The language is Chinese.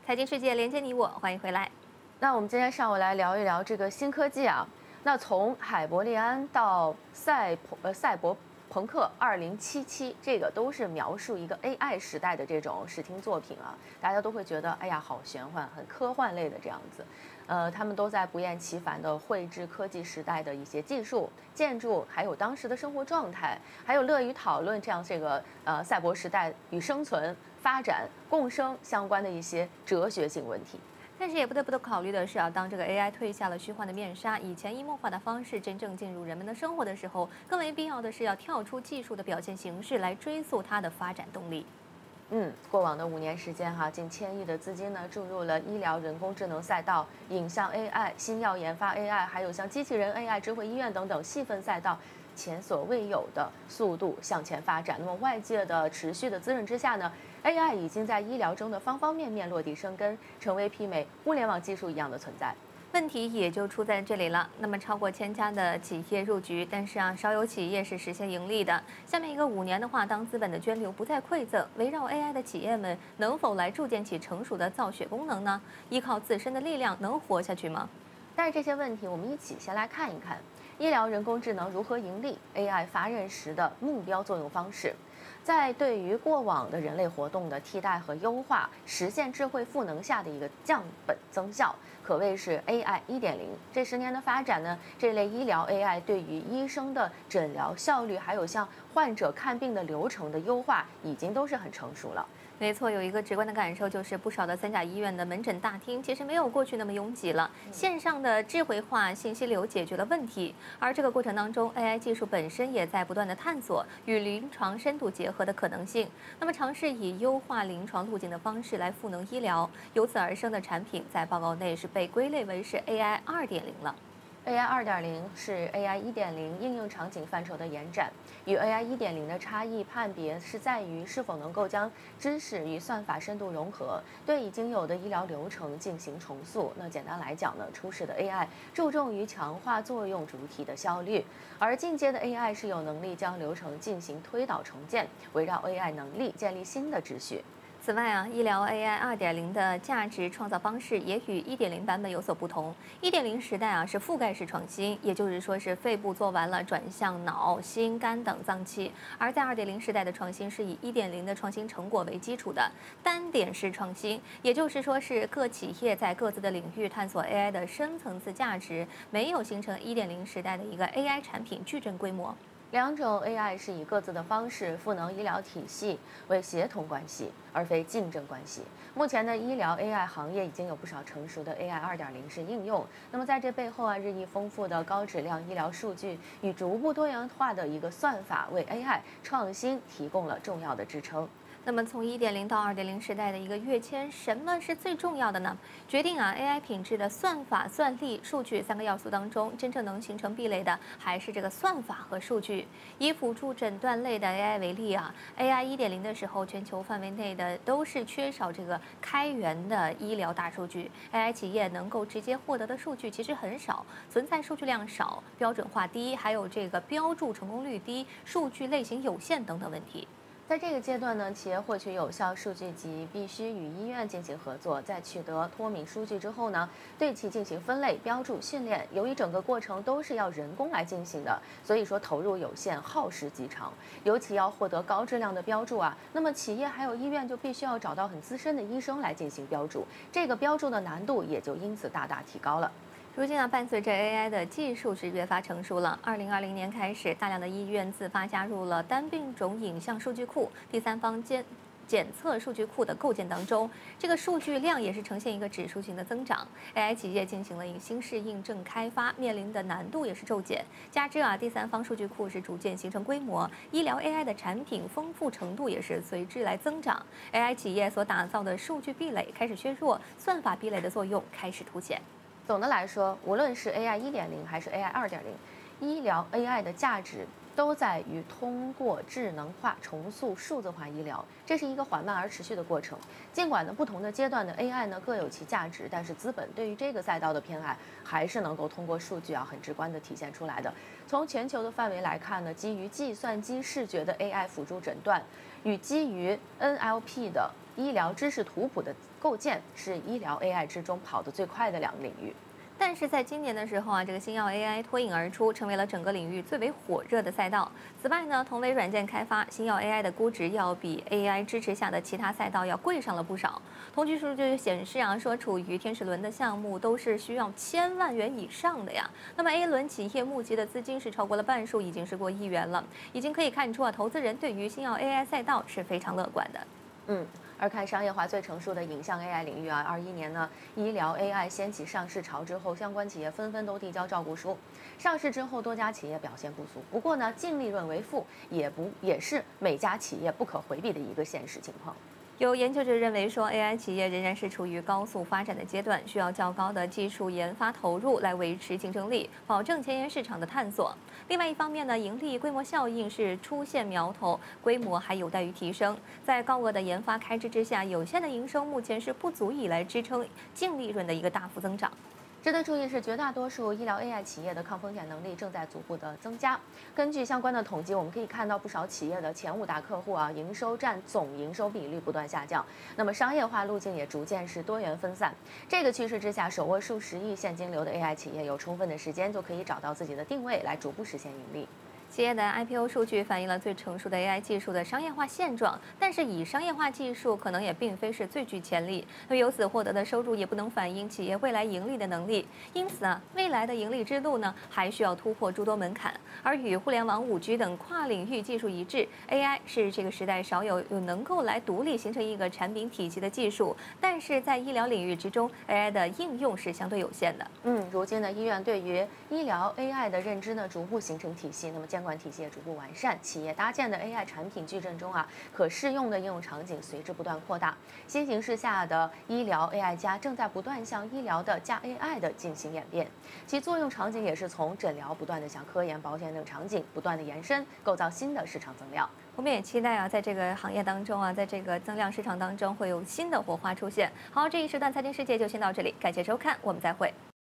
财经世界连接你我，欢迎回来。 那我们今天上午来聊一聊这个新科技啊。那从海伯利安到赛博朋克2077，这个都是描述一个 AI 时代的这种视听作品啊，大家都会觉得哎呀好玄幻，很科幻类的这样子。他们都在不厌其烦地绘制科技时代的一些技术、建筑，还有当时的生活状态，还有乐于讨论这个赛博时代与生存、发展、共生相关的一些哲学性问题。 但是也不得不考虑的是啊，当这个 AI 褪下了虚幻的面纱，以潜移默化的方式真正进入人们的生活的时候，更为必要的是要跳出技术的表现形式来追溯它的发展动力。 过往的5年时间近1000亿的资金呢注入了医疗人工智能赛道、影像 AI、新药研发 AI， 还有像机器人 AI、智慧医院等等细分赛道，前所未有的速度向前发展。那么外界的持续的滋润之下呢，AI 已经在医疗中的方方面面落地生根，成为媲美互联网技术一样的存在。 问题也就出在这里了。那么超过1000家的企业入局，但是少有企业是实现盈利的。下面一个5年的话，当资本的涓流不再馈赠，围绕 AI 的企业们能否来铸建起成熟的造血功能呢？依靠自身的力量能活下去吗？ 带着这些问题，我们一起先来看一看医疗人工智能如何盈利 AI 发轫时的目标作用方式。在对于过往的人类活动的替代和优化，实现智慧赋能下的一个降本增效，可谓是 AI 1.0。这10年的发展呢，这类医疗 AI 对于医生的诊疗效率，还有像患者看病的流程的优化，已经都是很成熟了。 没错，有一个直观的感受就是，不少的3甲医院的门诊大厅其实没有过去那么拥挤了。线上的智慧化信息流解决了问题，而这个过程当中 ，AI 技术本身也在不断的探索与临床深度结合的可能性。那么，尝试以优化临床路径的方式来赋能医疗，由此而生的产品，在报告内是被归类为是 AI 2.0了。 AI 2.0是 AI 1.0应用场景范畴的延展，与 AI 1.0的差异判别是在于是否能够将知识与算法深度融合，对已经有的医疗流程进行重塑。那简单来讲呢，初始的 AI 注重于强化作用主体的效率，而进阶的 AI 是有能力将流程进行推导重建，围绕 AI 能力建立新的秩序。 此外医疗 AI 2.0的价值创造方式也与1.0版本有所不同。1.0时代是覆盖式创新，也就是说是肺部做完了转向脑、心、肝等脏器；而在2.0时代的创新是以1.0的创新成果为基础的单点式创新，也就是说是各企业在各自的领域探索 AI 的深层次价值，没有形成1.0时代的一个 AI 产品矩阵规模。 两种 AI 是以各自的方式赋能医疗体系，为协同关系，而非竞争关系。目前的医疗 AI 行业已经有不少成熟的 AI 2.0式应用。那么在这背后日益丰富的高质量医疗数据与逐步多元化的一个算法，为 AI 创新提供了重要的支撑。 那么从1.0到2.0时代的一个跃迁，什么是最重要的呢？决定AI 品质的算法、算力、数据3个要素当中，真正能形成壁垒的还是这个算法和数据。以辅助诊断类的 AI 为例，AI 1.0的时候，全球范围内的都是缺少这个开源的医疗大数据 ，AI 企业能够直接获得的数据其实很少，存在数据量少、标准化低，还有这个标注成功率低、数据类型有限等等问题。 在这个阶段呢，企业获取有效数据集必须与医院进行合作，在取得脱敏数据之后呢，对其进行分类、标注、训练。由于整个过程都是要人工来进行的，所以说投入有限，耗时极长。尤其要获得高质量的标注那么企业还有医院就必须要找到很资深的医生来进行标注，这个标注的难度也就因此大大提高了。 如今伴随着 AI 的技术是越发成熟了。2020年开始，大量的医院自发加入了单病种影像数据库、第三方检测数据库的构建当中，这个数据量也是呈现一个指数型的增长。AI 企业进行了新式印证开发，面临的难度也是骤减。加之第三方数据库是逐渐形成规模，医疗 AI 的产品丰富程度也是随之来增长。AI 企业所打造的数据壁垒开始削弱，算法壁垒的作用开始凸显。 总的来说，无论是 AI 1.0还是 AI 2.0，医疗 AI 的价值都在于通过智能化重塑数字化医疗，这是一个缓慢而持续的过程。尽管呢不同的阶段的 AI 呢各有其价值，但是资本对于这个赛道的偏爱还是能够通过数据很直观的体现出来的。从全球的范围来看呢，基于计算机视觉的 AI 辅助诊断与基于 NLP 的医疗知识图谱的构建是医疗 AI 之中跑得最快的2个领域。 但是在今年的时候这个新药 AI 脱颖而出，成为了整个领域最为火热的赛道。此外呢，同为软件开发，新药 AI 的估值要比 AI 支持下的其他赛道要贵上了不少。统计数据显示说处于天使轮的项目都是需要1000万元以上的呀。那么 A 轮企业募集的资金是超过了半数，已经是过1亿元了，已经可以看出投资人对于新药 AI 赛道是非常乐观的。 而看商业化最成熟的影像 AI 领域21年呢，医疗 AI 掀起上市潮之后，相关企业纷纷都递交照顾书。上市之后，多家企业表现不俗，不过呢，净利润为负也是每家企业不可回避的一个现实情况。 有研究者认为说 ，AI 企业仍然是处于高速发展的阶段，需要较高的技术研发投入来维持竞争力，保证前沿市场的探索。另外一方面呢，盈利规模效应是出现苗头，规模还有待于提升。在高额的研发开支之下，有限的营收目前是不足以来支撑净利润的一个大幅增长。 值得注意是，绝大多数医疗 AI 企业的抗风险能力正在逐步的增加。根据相关的统计，我们可以看到不少企业的前5大客户营收占总营收比率不断下降，那么商业化路径也逐渐是多元分散。这个趋势之下，手握数十亿现金流的 AI 企业有充分的时间就可以找到自己的定位，来逐步实现盈利。 企业的 IPO 数据反映了最成熟的 AI 技术的商业化现状，但是以商业化技术可能也并非是最具潜力，那由此获得的收入也不能反映企业未来盈利的能力。因此未来的盈利之路呢，还需要突破诸多门槛。而与互联网、5G 等跨领域技术一致，AI 是这个时代少有能够来独立形成一个产品体系的技术，但是在医疗领域之中 ，AI 的应用是相对有限的。 如今呢，医院对于医疗 AI 的认知呢，逐步形成体系，那么监管体系也逐步完善，企业搭建的 AI 产品矩阵中可适用的应用场景随之不断扩大。新形势下的医疗 AI 加正在不断向医疗的加 AI 的进行演变，其作用场景也是从诊疗不断的向科研、保险等场景不断的延伸，构造新的市场增量。 我们也期待在这个行业当中在这个增量市场当中会有新的火花出现。好，这一时段财经世界就先到这里，感谢收看，我们再会。